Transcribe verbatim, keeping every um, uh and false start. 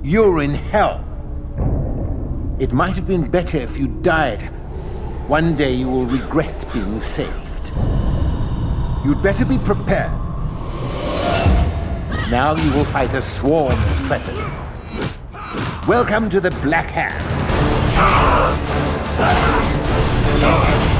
You're in hell. It might have been better if you died. One day you will regret being saved. You'd better be prepared. Now you will fight a swarm of predators. Welcome to the Black Hand.